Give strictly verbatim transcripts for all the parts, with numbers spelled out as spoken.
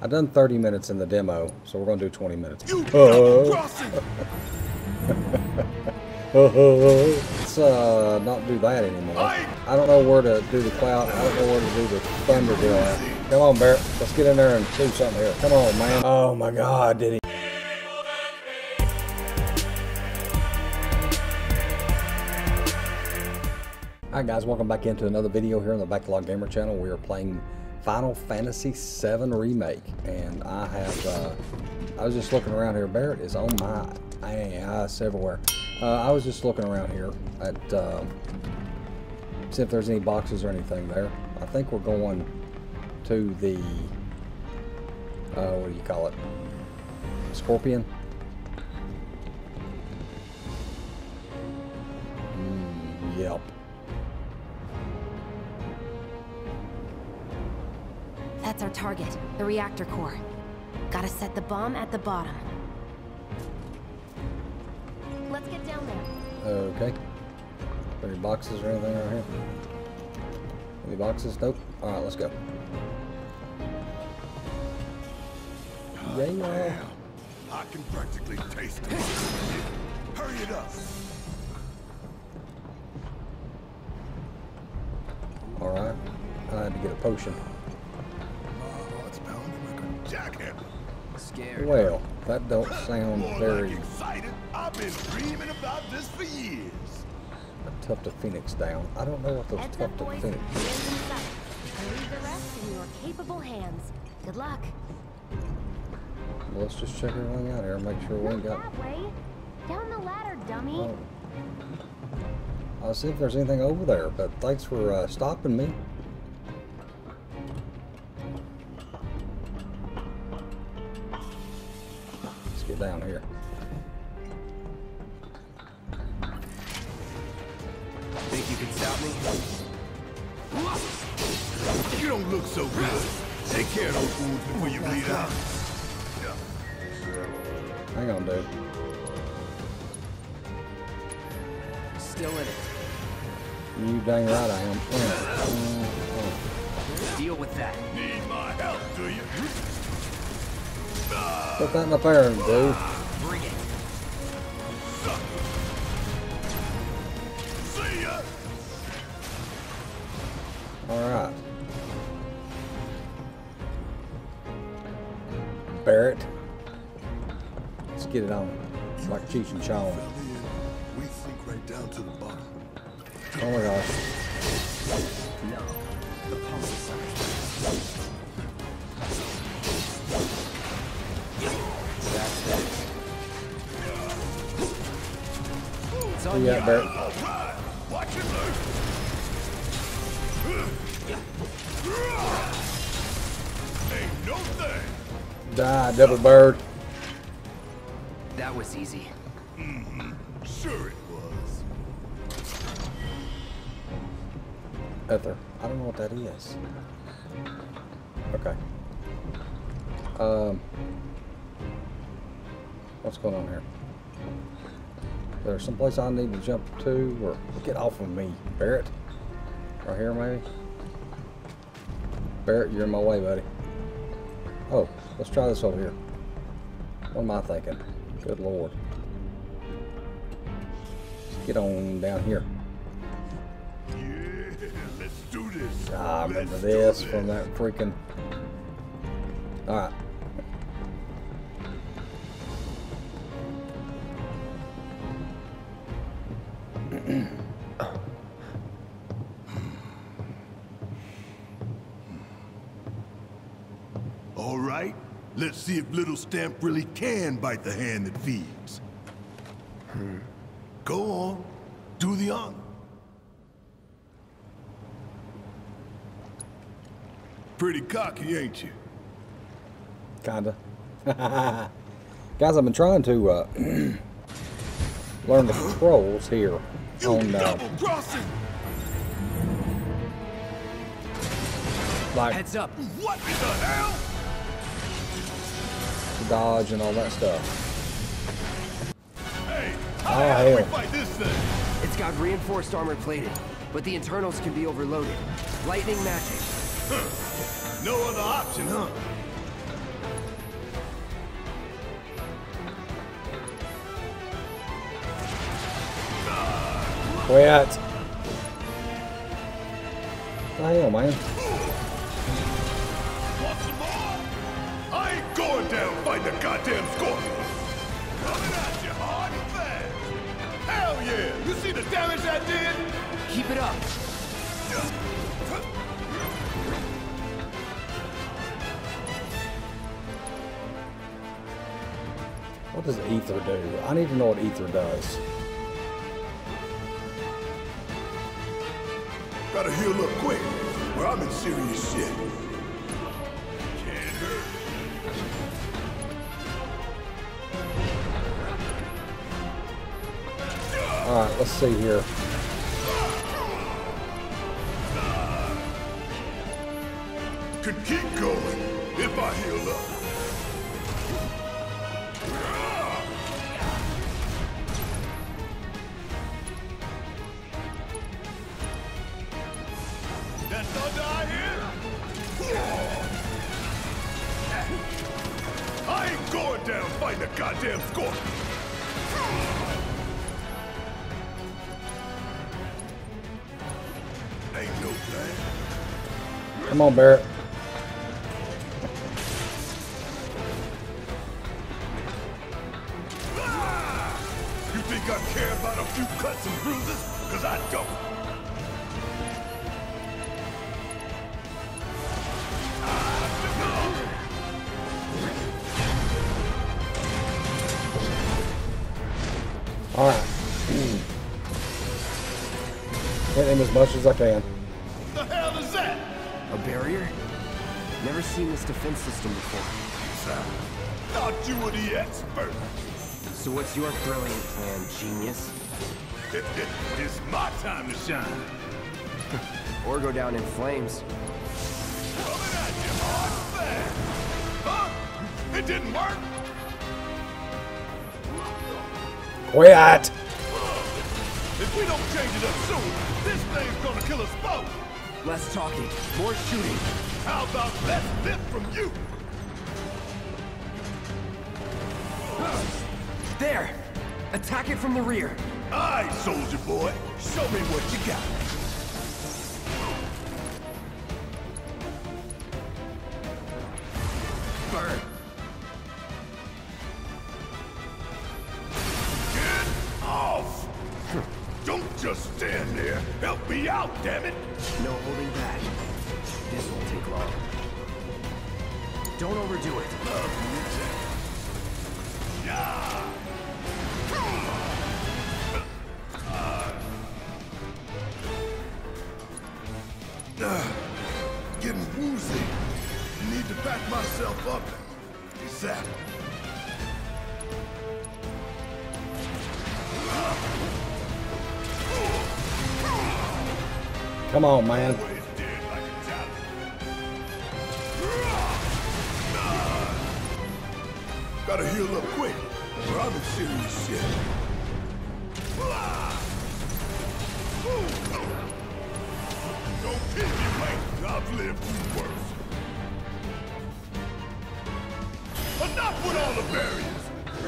I done thirty minutes in the demo, so we're gonna do twenty minutes. You oh. crossing. Let's uh, not do that anymore. I don't know where to do the cloud. I don't know where to do the thunder deal at. Come on, Barret. Let's get in there and do something here. Come on, man. Oh my God, did he? Alright guys, welcome back into another video here on the Backlog Gamer channel. We are playing Final Fantasy seven Remake, and I have, uh, I was just looking around here. Barret is on my ass everywhere. Uh, I was just looking around here at, uh, see if there's any boxes or anything there. I think we're going to the, uh, what do you call it? Scorpion? Mm, yep. That's our target, the reactor core. Gotta set the bomb at the bottom. Let's get down there. Okay. Any boxes or anything right here? Any boxes? Nope. Alright, let's go. Oh, yeah. Damn. I can practically taste it. Hurry it up. Alright. I had to get a potion. Scared. Well, that don't sound More very like excited. I've been dreaming about this for years. A Tough to Phoenix down. I don't know what those Heads Tough up, to boys. Phoenix. Hands in sight. And leave the rest in your capable hands. Good luck. Well, let's just check everything out here and make sure we ain't got. That way. Down the ladder, dummy. Oh. I'll see if there's anything over there. But thanks for uh, stopping me. Get down here. Think you can stop me? You don't look so good. Take care of those wounds before you bleed out. Hang on, dude. Still in it. You dang right I am. Mm, mm, Deal with that. Need my help, do you? mm. Put that in the fire, dude. Bring it. See ya. Alright. Barret. Let's get it on. It's like Cheech and Chong. We sink right down to the bottom. Oh my gosh. No. The pulse is something. That's it. It's on Yeah, you. Barret. All right. Watch it loose. Ain't no thing. Die, devil bird. That was easy. Mm-hmm. Sure it was. Ether. I don't know what that is. Okay. Um. What's going on here? There's someplace I need to jump to, or get off of me, Barret. Right here, maybe. Barret, you're in my way, buddy. Oh, let's try this over here. What am I thinking? Good Lord. Let's get on down here. Yeah, let's do this. Ah, I remember Let's this do from that freaking. All right. All right, let's see if little Stamp really can bite the hand that feeds. Hmm. Go on, do the honor. Pretty cocky, ain't you? Kinda. Guys, I've been trying to uh, learn the controls here You on uh, double crossing! like Heads up. What in the hell? dodge and all that stuff. Hey, Oh, how the hell do we hell. fight this thing? It's got reinforced armor plated, but the internals can be overloaded. Lightning magic. Huh. No other option, huh? Quit. What the hell, man? Want some more? I ain't going down fighting the goddamn scorpion. Coming at you hard and fast. Hell yeah! You see the damage I did? Keep it up. What does ether do? I need to know what ether does. Gotta heal up quick, or I'm in serious shit. Can't hurt. Alright, let's see here. Could keep going if I heal up. That thunder I hear? I ain't going down fighting a goddamn scorpion. Ain't no thing. Come on, Barret. You think I care about a few cuts and bruises? Because I don't. Alright. Hit him as much as I can. The hell is that? A barrier? Never seen this defense system before. Thought you were the expert. So what's your brilliant plan, genius? It's my time to shine. Or go down in flames. Coming at you hard and fast. Huh? It didn't work? Quit! If we don't change it up soon, this thing's gonna kill us both. Less talking, more shooting. How about less lip from you? There! Attack it from the rear. Aye, soldier boy. Show me what you got. Burn. Get off! Don't just stand there. Help me out, damn it! No holding back. This won't take long. Don't overdo it. Yeah! Uh, getting woozy. Need to back myself up. Exactly. Come on, man. Always did like a talent. Gotta heal up quick, or I'm in serious shit. Don't keep me waiting. I've lived through worse. Enough with all the barriers.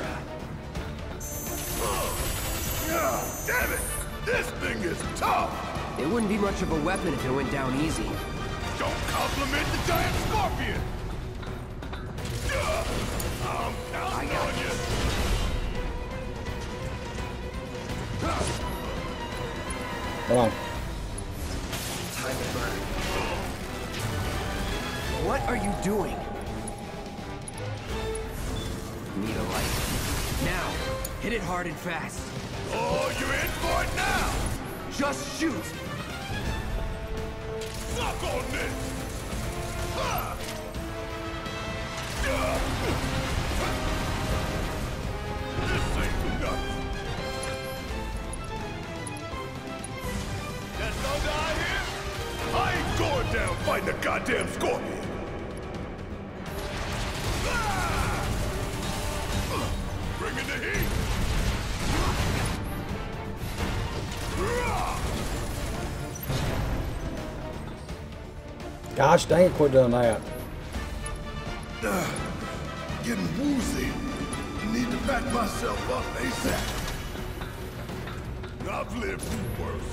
Ah, damn it! This thing is tough. It wouldn't be much of a weapon if it went down easy. Don't compliment the giant scorpion. I'm counting on you. Come on. Time to burn. What are you doing? Need a light. Now, hit it hard and fast. Oh, you're in for it now. Just shoot. Suck on this. Ah. This ain't nuts. That thunder I hear? I ain't going down fighting a goddamn scorpion. Ah! Bring in the heat. Gosh dang it, quit doing that. Uh, getting woozy. Need to back myself up ASAP. I've lived through worse.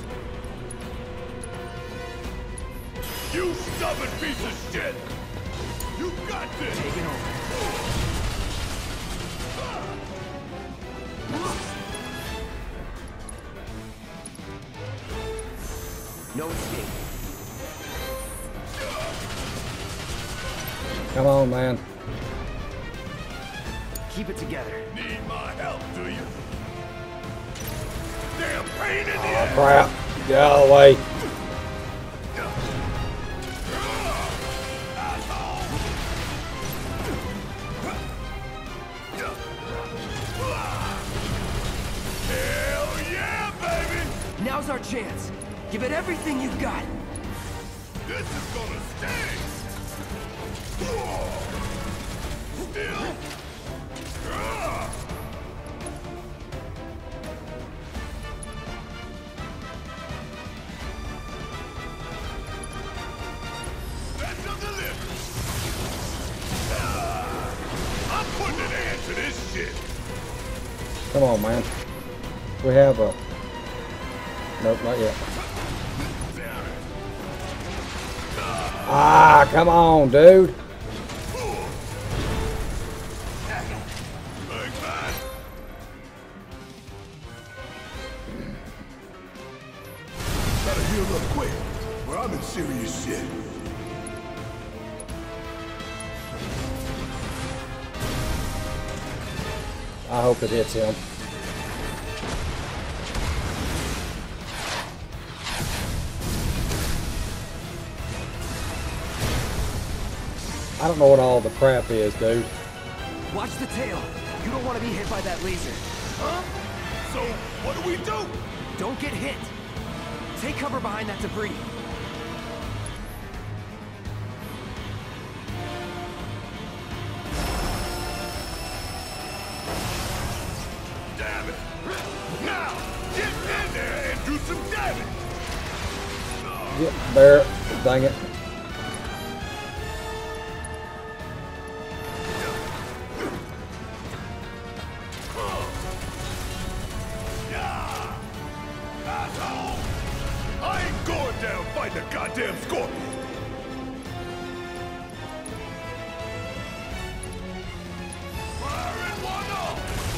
You stubborn piece of shit! You got this! Taking over. No escape. Come on, man. Keep it together. Need my help, do you? Damn pain in the Oh, ass! crap. Get out of the way. Hell yeah, baby! Now's our chance. Give it everything you've got. This is gonna sting! Still! Special delivery! I'm putting an end to this shit! Come on, man. We have a... Nope, not yet. Ah, come on, dude. Big man! Gotta heal up quick, or I'm in serious shit. I hope it hits him. I don't know what all the crap is, dude. Watch the tail. You don't want to be hit by that laser. Huh? So, what do we do? Don't get hit. Take cover behind that debris. Damn it! Now, get in there and do some damage! Get Barret. Dang it. Yeah! Asshole! I ain't going down fighting a goddamn scorpion! Firing one off!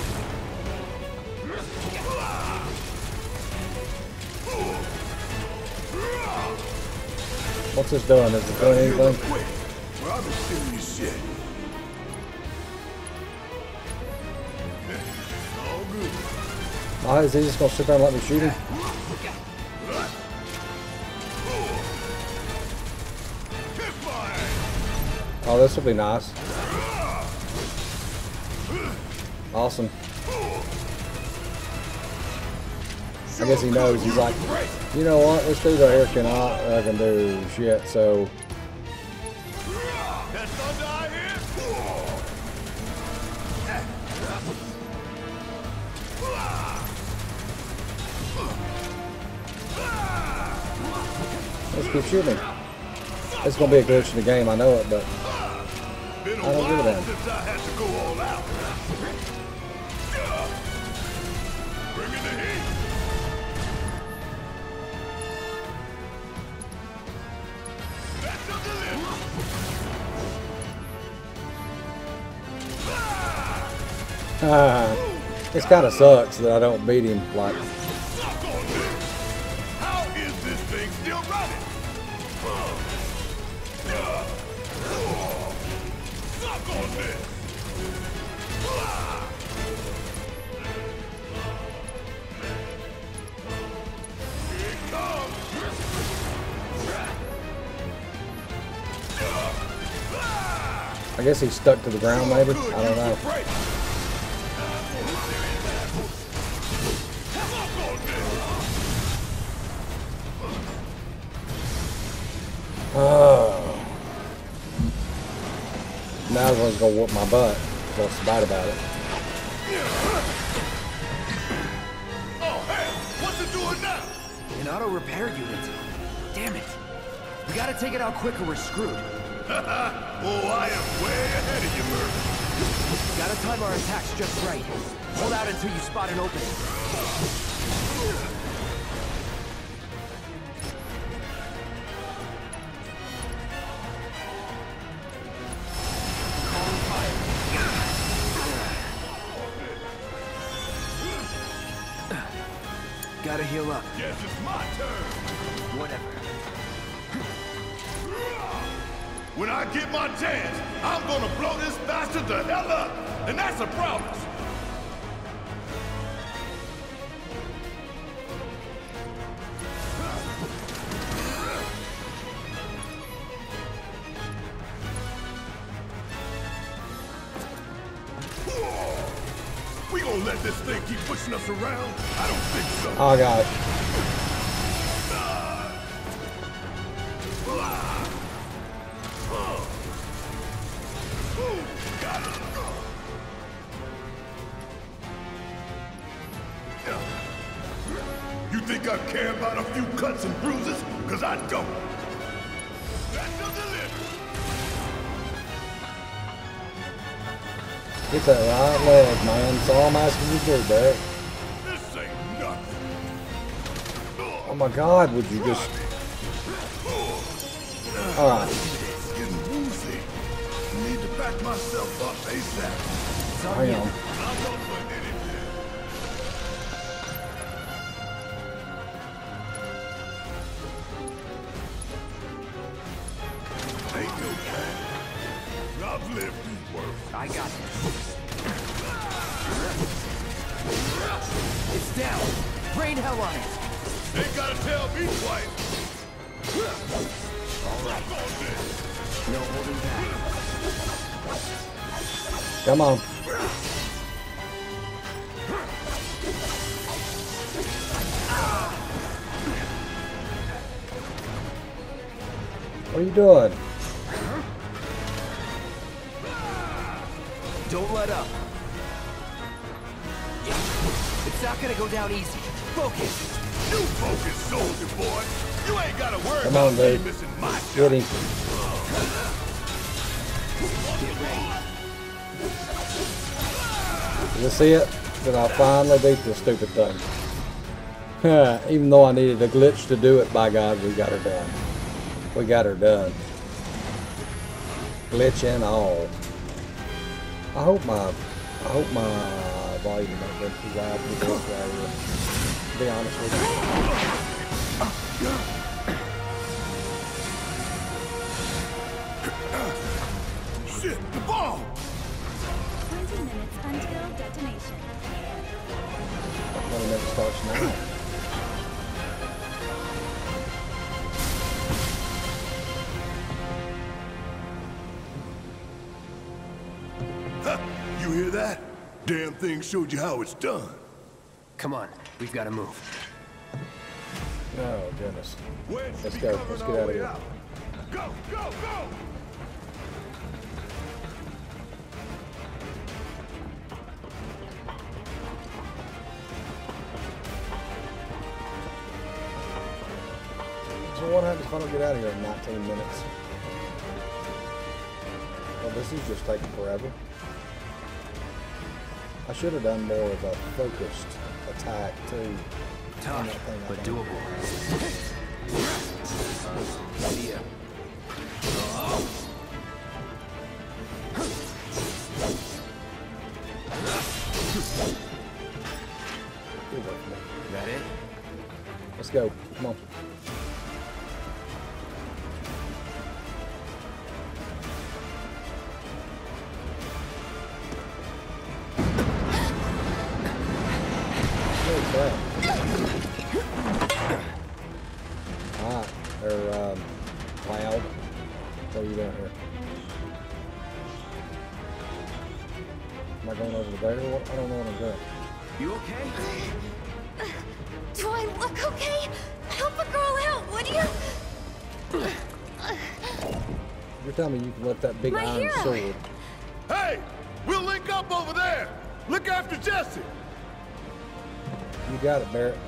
What's this doing? Is it doing anything? Quick, or I'm in serious shit. All good. Oh, is he just gonna sit there and let me shoot him? Oh, this will be nice. Awesome. I guess he knows. He's like, you know what? This dude right here cannot I can do shit. So That's thunder I hear? let's keep shooting. It's gonna be a glitch in the game. I know it, but Been a I don't give a while damn. since I had to go all out. Bringing the heat. Special delivery. ah, this kind of sucks that I don't beat him. Like, Suck on this. How is this thing still running? Suck on this. Here it comes. I guess he's stuck to the ground. Maybe I don't know. Oh. Now everyone's gonna whoop my butt. What's bad about it? Oh hell! What's it doing now? An auto repair unit. Damn it. We gotta take it out quick or we're screwed. Oh, I am way ahead of you, Murphy. Gotta time our attacks just right. Hold out until you spot an opening. gotta heal up. Guess it's my turn. Whatever. When I get my chance, I'm gonna blow this bastard the hell up. And that's a promise. We gonna let this thing keep pushing us around? I don't think so. Oh god. You think I care about a few cuts and bruises? Cause I don't. That's the delivery. Get that right leg, man. That's all I'm asking you to do, Barret. This ain't nothing. Oh my god, would you just... Alright. It's getting woozy. I need to back myself up ASAP. Hang on. I'm up for anything. Ain't no time. I've lived through worse. I got this. It's down. Rain hell on it. Ain't gotta tell me twice. All right. No holding back. Come on. What are you doing? Don't let up. It's not gonna go down easy. Focus. You focus, soldier boy. You ain't gotta worry Come about on, me dude. missing my shot. Get him. Get ready. Did you see it? Did I finally beat this stupid thing? Even though I needed a glitch to do it, by God, we got her done. We got her done. Glitch and all. I hope my, I hope my volume don't get too loud for this right here. To be honest with you. Shit, the ball! twenty minutes until detonation. twenty minutes starts now. Huh, you hear that? Damn thing showed you how it's done. Come on. We've got to move. Oh goodness. When should Let's be go. covering Let's our get out of way here. out? Go, go, go! So what happens if I don't get out of here in nineteen minutes? Well, this is just taking forever. I should have done more of a focused attack too. Tough, thing I but done. doable. See ya. Good work, man. That it? Let's go. Come on. Holy crap. Alright, they're um, loud. What are you doing here? Am I going over there or what? I don't know what I'm doing. You okay? Do I look okay? Help a girl out, would you? You're telling me you can lift that big My iron hero. sword. Hey, we'll link up over there. Look after Jesse. You got it, Barret.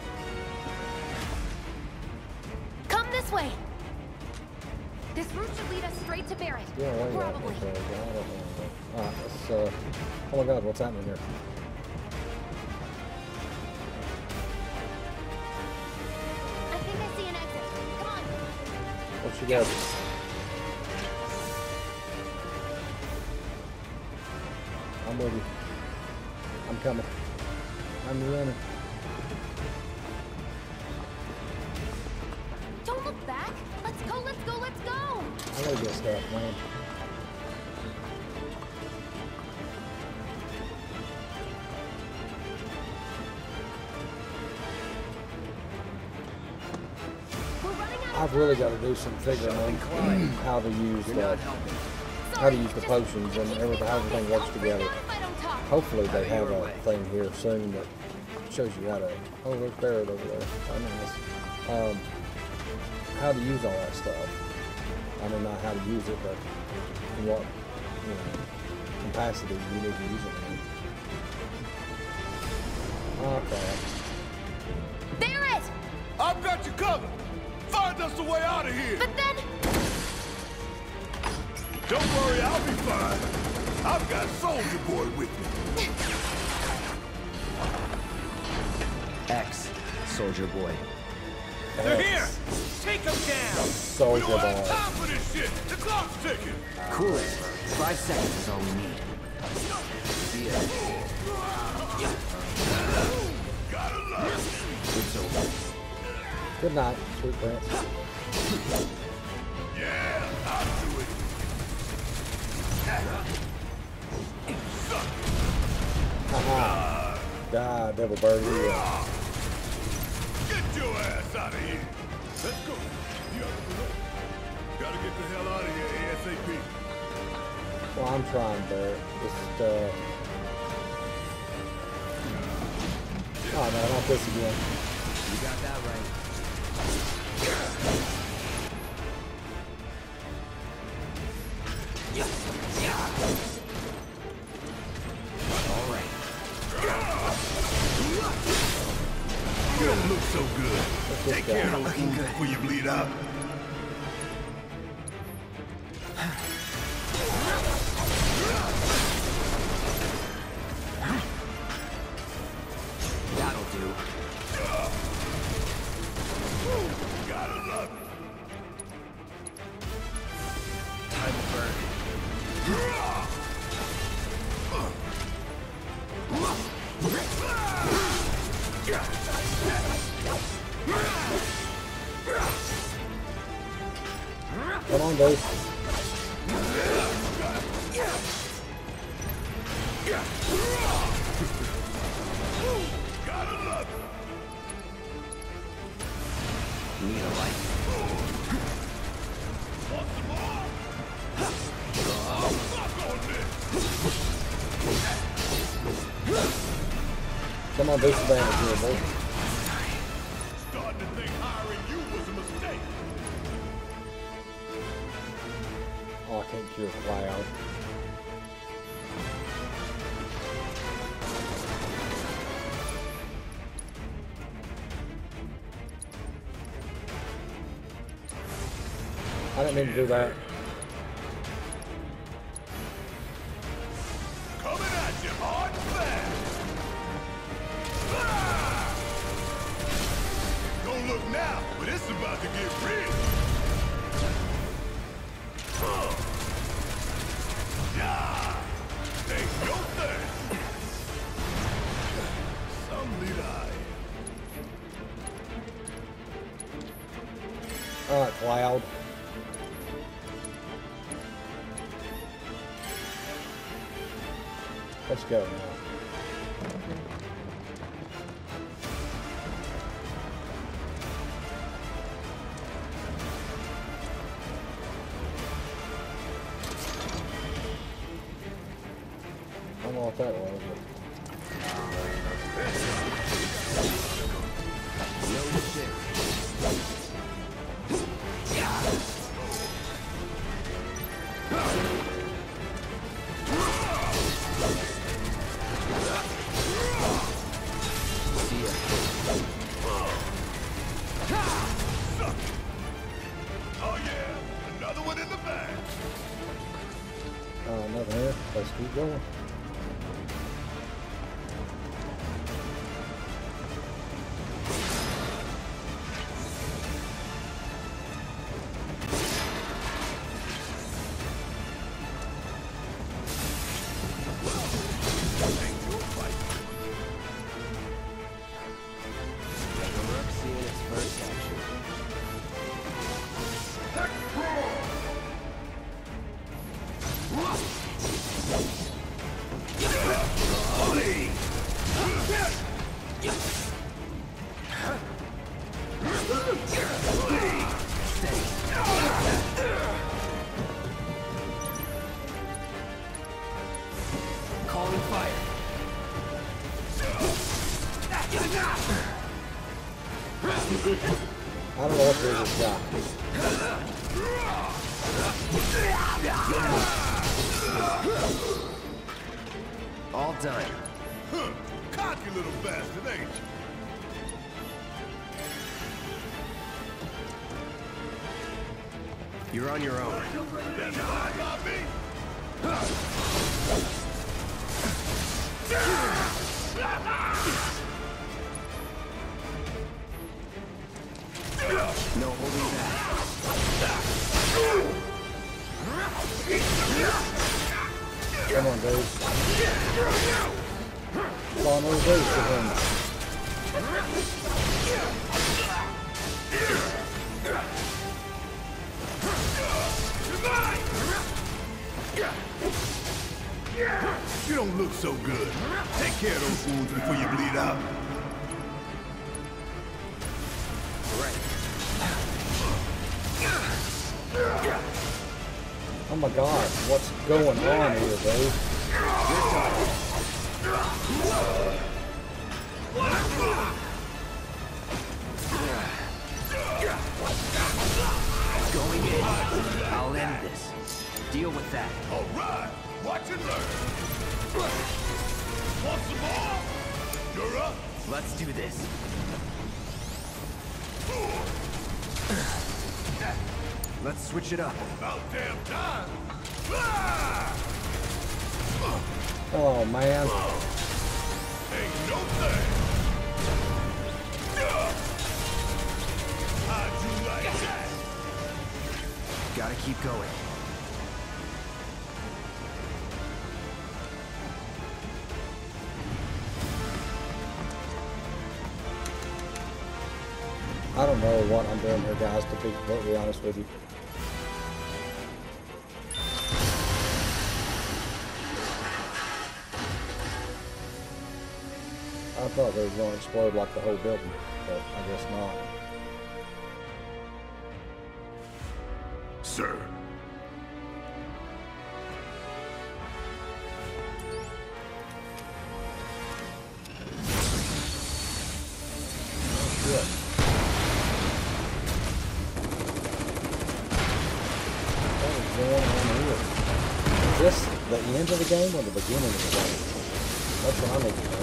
Come this way. This route should lead us straight to Barret. Yeah, wait, wait, Probably. wait, wait, I don't know. Alright, let's, uh, oh my god, what's happening here? I think I see an exit. Come on. What you got? I'm with you. I'm coming. I'm running. back. Let's go, let's go, let's go! I gotta get stuff, man. We're running out of I've really got to do some figuring on how to use the how to use the potions and everything, how everything works together. if I don't talk. Hopefully they have a thing here soon that shows you how to. Oh, there's Barret over there. I mean, this, um, how to use all that stuff. I mean, not how to use it, but in what, you know, capacity you need to use it in. Okay. Barret! I've got you covered. Find us a way out of here. But then... Don't worry, I'll be fine. I've got Soldier Boy with me. X, Soldier Boy. They're here. Yes. Take them down. We Soldier don't have Boy. time for this shit. The clock's ticking. Cool it. Five seconds is all we need. See ya. Gotta love It's over. Good night, sweet prince. it. Yeah, I'll do it. Haha. God, devil bird, you. Get your ass out of here. Let's go. The other way. Gotta get the hell out of here ASAP. Well, I'm trying, Barret. Just, uh... oh, no, not this again. You got that right. All right. You don't look so good. What's this Take guy? care of the food before you bleed out. That'll do. Gotta love it. Time to burn. Come on, dude. Gotta love it. Need a light. Want some more? Fuck on this. Come on, do some damage here, boy. Starting to think hiring you was a mistake. Oh, I can't cure Cloud. I didn't mean to do that. Coming at you hard and fast. Ah! Don't look now, but it's about to get real. Huh. Yeah. Take your thing. Some lead eye. Alright, Cloud. Let's go now. I don't know what that was, but No shit. See ya. Oh yeah, another one in the bag. uh, nothing here. Let's keep going. fire. I don't know what this got. All done. Huh. Cocky little bastard, ain't you? You're on your own. That's fine by me. No holding back. Come on, dude. Come on, what do to him? You don't look so good. Take care of those wounds before you bleed out. Right. Oh my God, what's going on here, dude? Going in. I'll end this. Deal with that. All right. Watch and learn. Want some more? You're up. Let's do this. Let's switch it up. About damn time. Ah! Oh man. Ain't no thing. How'd you like that? Gotta keep going. I don't know what I'm doing here, guys, to be completely honest with you. I thought they were going to explode like the whole building, but I guess not. Sir. Shit. What is going on here? Is this the end of the game or the beginning of the game? That's what I need to know.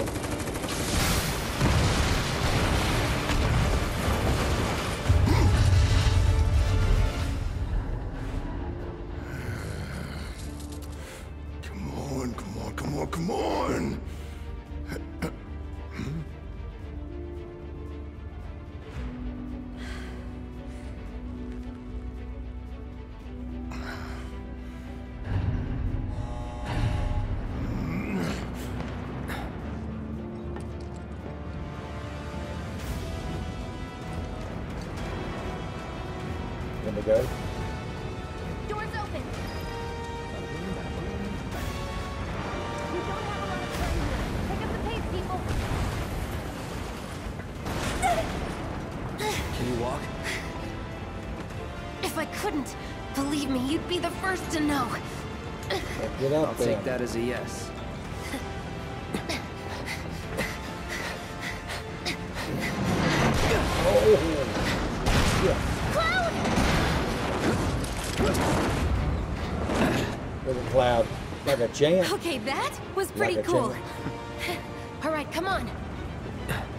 Come on, come on, come on, come on. Can we go? Doors open. We don't have a lot of time here. Pick up the pace, people. Can you walk? If I couldn't, believe me, you'd be the first to know. Well, get up I'll there. take that as a yes. Oh, yeah. Cloud! There's a cloud. Like a champ. Okay, that was pretty Like a cool. champ. All right, come on.